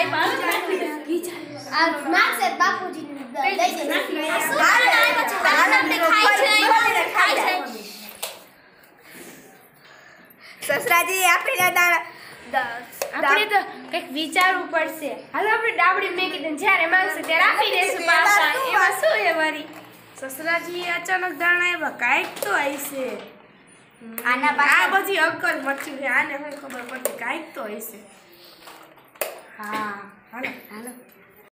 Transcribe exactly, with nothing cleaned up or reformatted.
બાળક નાખી દે આ નાખશે બાપુજી દઈ દે નાખી ખાઈ છે સસરાજી આપણે આપણે તો કંઈક વિચારવું પડશે હાલો આપણે ડાબડી મેકી દે જ્યારે માંગશે ત્યારે આપી દેશું પાછા એમાં શું હે વરી સસરાજી અચાનક દાણા એવા કાઈક તો આઈશે આના આ બધી અક્કલ મચી ગઈ આને હવે ખબર પડતી કાઈક તો આઈશે હા હાલો હાલો